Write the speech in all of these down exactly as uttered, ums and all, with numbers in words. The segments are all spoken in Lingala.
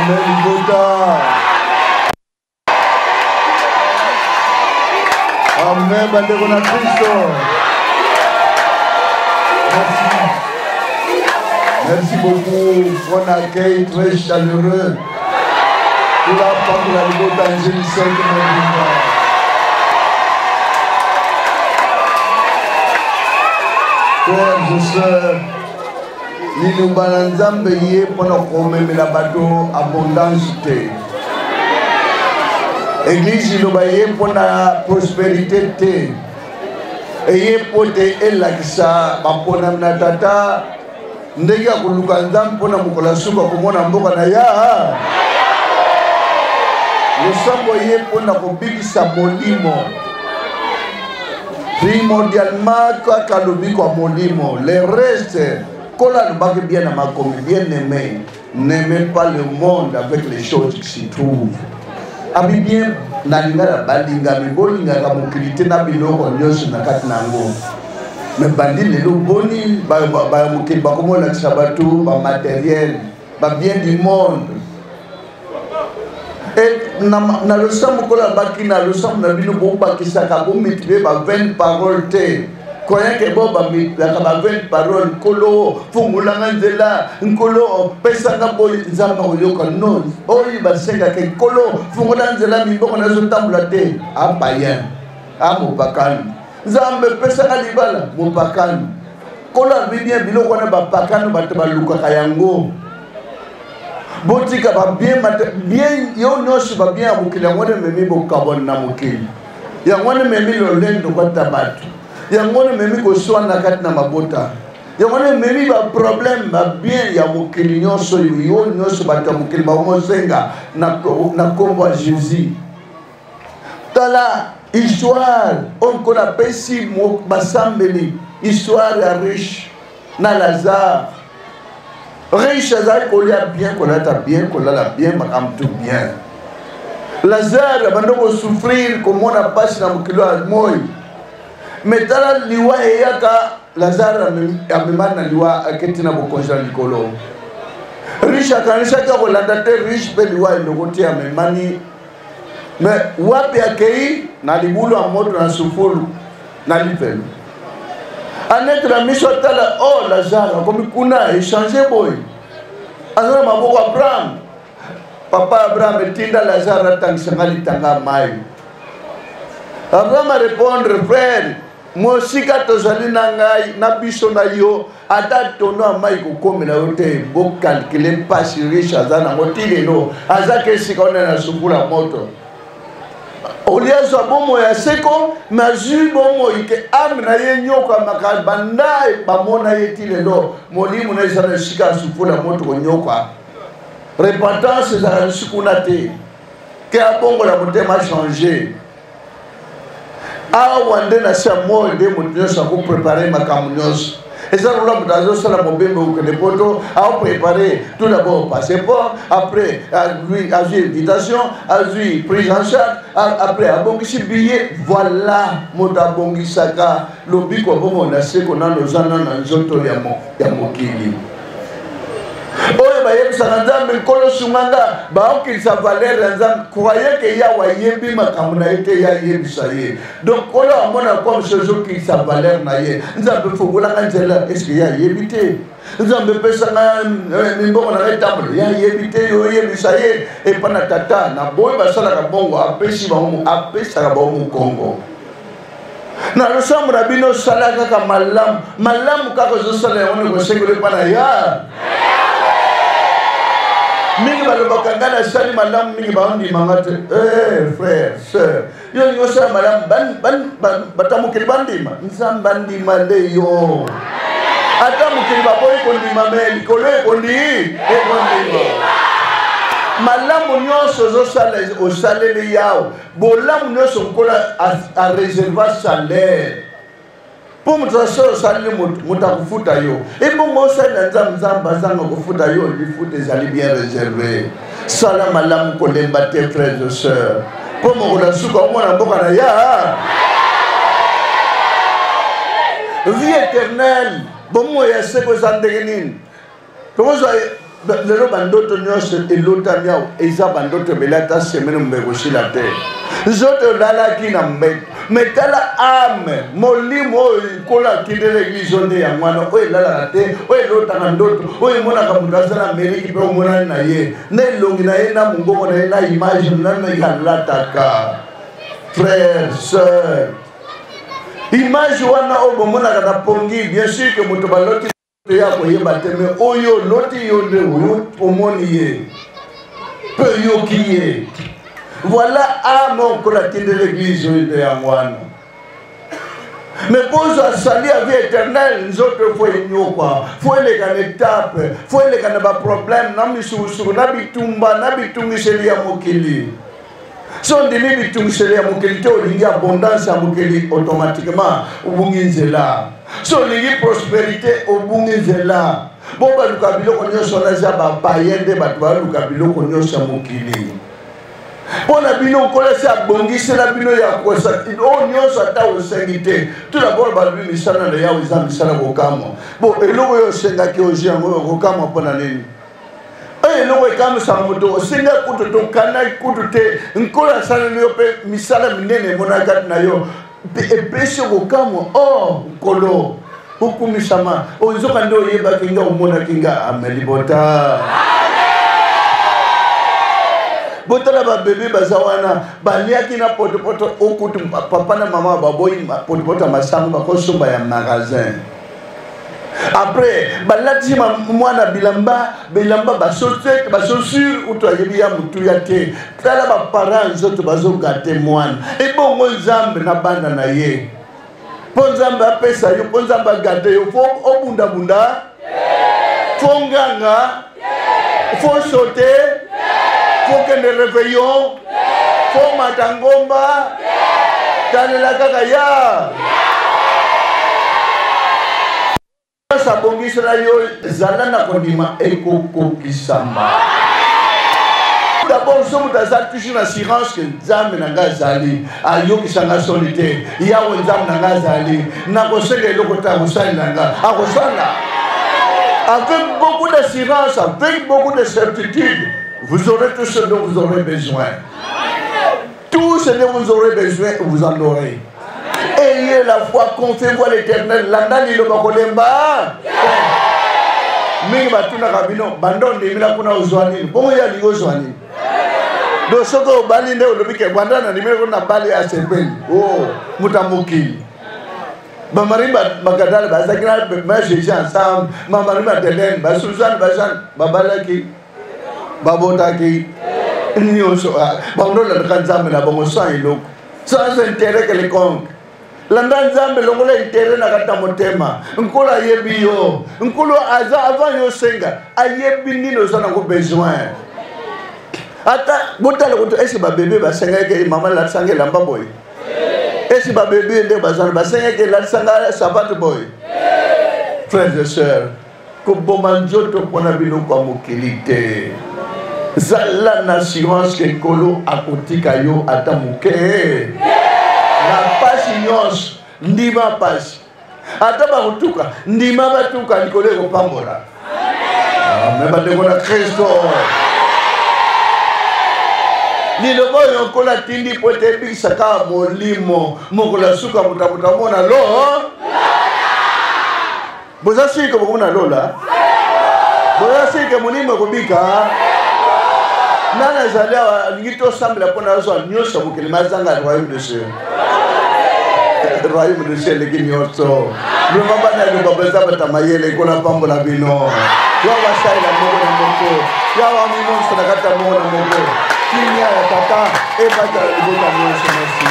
Amen, Bota. Amen, bandeko na Kristo. Merci. Merci beaucoup pour un accueil très chaleureux. Pour la femme de la Bota Angélique. Frères et sœurs, nous avons payé pour nous la bateau abondance. L'église nous a payé pour la prospérité. Et pour la kisa, pour la tata, nous avons pour la suka pour la mboka na ya. Nous sommes payés pour la kubikisa molimo. Primordialement, quand le kwa molimo, le reste, quand on est bien bien aimé, n'aimez pas le monde avec les choses qui s'y trouvent. Abi bien, nalingala balinga mibolinga kamukilite na biloko nyonso na kati nango. Mais bandi lelo boni ba ba mukili ba komola sabatu ba matériel, ba bien du monde. Et na le sang kola bakina le sang na bino bo bakisa ka bo mitbe ba vingt paroles te. Koya ke bo ba mitbe ka vingt paroles kolo fungula nzela nkolo pesa nga bo nzamba oyoka no. Oyi ba senga ke kolo fungula nzela miboko na zo tambula te abayen. Amo bakani. Nzambe pesa ka libala mo bakani. Kola bien biloko na ba bakani ba te ba luka kayango. Botika ba bien bien yo noshi ba bien mukili ngone memi bo kabon na mukili ya ngone memi lo lendo kwa tabatu ya ngone memi ko swana kati na mabota ya ngone memi ba problème ba bien ya mukili nyonso yo nyonso ba ta mukili ba mosenga na na kombo a Jésus tala histoire on ko na pesi mo basambeli histoire ya riche na Lazare. Riche Lazare qu'on a bien, qu'on a bien, qu'on a bien, mais tout bien. Lazare, abandon souffrir comme on a passé dans le kilo à moi. Mais dans la liwa et yaka, Lazare a mis na liwa à ketina bokonja likolo. Riche a quand chaque fois la date riche pe liwa et le côté à mes mani. Mais wapi akei na libulo a moto na sufuru na livel. Annette la mission tala oh Lazare comme kuna échangé boy. Azara maboko Abraham. Papa Abraham tinda Lazare tang sangali tanga mai. Abraham répondre frère, moi si ka tozali na ngai na biso na yo ata tono mai ko komela ote bo calculer pas si riche azana motile no azake sikona na sukula moto. Olia zo bomo ya seko mazu bomo ike amna ye nyoka makabanda bamona yetile lo molimu na isana shika sufula moto ko nyoka repentance za shikuna te ke abongo la motema changer a wande na samo de mutyo sa ko préparer makamunyoso. Et ça, nous avons fait la bombe de poto, à préparer tout d'abord passeport, après à lui à lui invitation, à lui prise en charge, après à bongi billet, voilà, mon bongi saka, le bico bon on a ce qu'on a nos anan dans zoto yamo yamokili. Oye ba yem sananda men kolo sumanga ba okil sa valeur nzam croyez que ya wa yembi makamuna ete ya yebi saye donc kolo amona comme ce jour qui sa valeur na ye nzambe fungula kanzela est-ce que ya yebite nzambe pesa na mbongo na etambo ya yebite yo yebi saye e pana tata na boy ba sala ka bongo apesi ba mu apesa ka ba mu Kongo na lo sambra bino sala ka malam malam ka ko sala on ko segure pana ya mingi balobakangana sali malamu mingi baondi mangate eh frère sœur yo yo sa malamu ban ban batamukili bandima nzamba ndima le yo atamukili baboyi kondima meli kole kondi e kondima malamu nyonso zo sala o salele yao bolamu nyonso kola a réserver salaire pour mutsaso sali mutakufuta yo et bon mo sala nzamba zanga kufuta yo li fute zali bien réservé sala malam ko lemba tes frères et sœurs pour mo la suka mo na mboka na ya vie éternelle bon mo ya seko zandegenin comment ça lelo bandoto nyonso elota miao eza bandoto belata semaine mbekoshi la terre zoto lalaki na mbeto metala ame molimo kola kindele l'église nde ya mwana oyo elalaka te oyo elotaka ndoto oyo emonaka moto aza na meriki mpe omonani na ye na elongi na ye na mongongo na ye na image nano yalataka frère sœur image wana oyo bomonaka na pongi bien sûr que moto baloti ya koyeba te me oyo loti yo nde oyo omoni ye pe yoki ye voilà ame okola tinde l'église oyo nde yango wana mais bozo asali ya vie éternelle nzoto fo enyokwa fo eleka na étape fo eleka na baproblème na misusuku na bitumba na bitungiseli ya mokili so ndimi bitungiseli ya mokili te olingi abondance ya mokili automatiquement obungi nzela so olingi prospérité obungi nzela bo baluka biloko nyonso naza bapaye nde bato baluka biloko nyonso ya mokili mpona bino okolesi abongisela bino ya kosa oyo nyonso ata osengi te tout d'abord balobi misala na yawe eza misala kokamwa bo eloko oyo osengaki ozwi yango oyo kokamwa mpona nini oyo eloko ekamwisa moto osenga kutu tokanda kutu te nkolo asaleli yo mpe misala minene emonakati na yo epesi kokamwa o nkolo okumisama oyo nzoka nde oyebaki nga omonaki nga amelibota botala ba bébé baza wana baliaki na potopoto okutu papa na mama baboyi potopoto masango bakosomba ya magasin après balati mwana bilamba bilamba basote basosure uto ayebi ya mutu ya te tala ba parents zoto bazogate mwana ebongo nzambe na banda na ye po nzambe apesa yo po nzambe agate yo fo obunda bunda fo nganga fo sote faut que ne réveillons, faut matangomba, dans la kakaya. Ça bongi sera yo zalana kondima eko kokisamba. D'abord, nous avons toujours l'assurance que Nzambe nanga zali, ayo kisanga solitaire, yawo Nzambe nanga zali, na kosenge lokota usali nanga, akosala. Avec beaucoup d'assurance, avec beaucoup de certitude. Vous aurez tout ce dont vous aurez besoin. Tout ce dont vous aurez besoin, vous en aurez. Ayez la foi, confiez-vous à l'Éternel. Landani lo bakolemba. Mingi batuna kabino bandon de mila kuna uzwani. Bongo ya ligo uzwani. Do soko bali nde ulobike bandana ni mele kuna bali ya sepeli. Oh, mutamuki. Bamarimba bagadale bazakina bemeje ensemble. Bamarimba delen basuzan bazan babalaki. Babotaki nyonso bando la kanzambe na bongo sans iloko sans intérêt quelconque landa nzambe longola intérêt na kata motema nkolo ayebi yo nkolo aza avant yo senga ayebi nino zana ko besoin ata botala ko esi ba bébé ba senga ke mama la sanga lamba boy esi ba bébé nde bazana ba senga ke la sanga sabat boy frères et sœurs ko bomanjoto pona bino kwa mokilite zala na assurance que kolo akotika yo ata muke na pasi nyonso ndima pasi ata bakotuka ndima batuka likolo ekopambola me bandeko na kristo liloba oyo nkolo atindi po ete ebikisaka molimo mokolo asuka motamoto amona lo boza sike bokomona lola boza sike molimo ekobika nana zali awa alingi tosambela mpona azwa nyonso mokili mazanga royaume de cieux royaume de cieux eleki nyonso loma bana eloba beza bata mayele ekona pambola bino yawa basalela moko na moko yawa mimonso na kati ya moko na moko kimia ya tata ebatala libota nyonso merci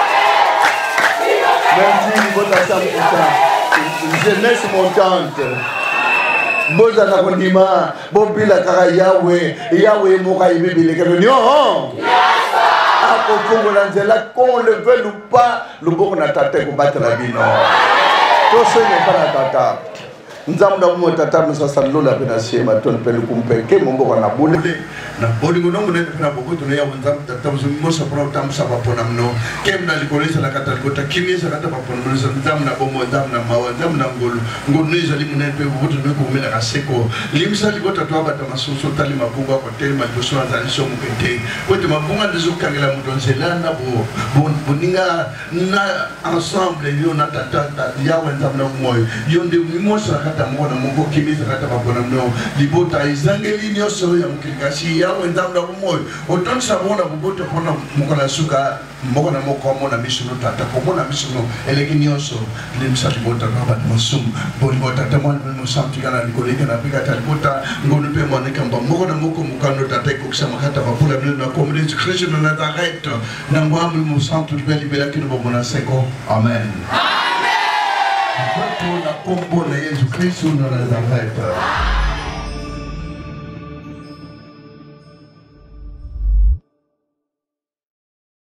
merci libota cent pourcent jeunesse montante boza na kondima bobila kaka yawe yawe moka ibibilekelo nyo akofungola nzela qu'on le veut ou pas loboko na tata kobatela bino tosenge mpa na tata nzambe na mo tata mosasa lola mpe na siema toni mpe lukumpe ke momboko na bule na bolingo no ngone na boko to ya wonza tata mo sa pro tam sa pa pona mno kem na likolesa la kata kota kimi sa kata pa pona mno sa ndam na bomo ndam na mawa ndam na ngolo ngolo ni zali mune pe boto no ko mena kaseko limsa likota to abata masuso tali mabunga ko telma to so za so mukete ko te mabunga ndizo kangela mudonzela na bo boninga na ensemble yo na tata ya wonza na moyo yo ndi mo sa kata mo na mo kimi sa kata pa pona mno libota izangeli nyoso ya mukikasi ya wenda na moyo oton sabona buboto pona mukala suka mokona moko na misuno tata komona misuno eleki nyoso limsati bota baba masum boni bota tamon mo samti kana likoleka na pika talbota ngonu pe mone kamba mokona moko mukano tata ko kusama hata mapula na komune Kristo na tareto na ngwamu mo samtu beli bela kino bomona seko amen amen kwa na kombo na Yesu Kristo na tareto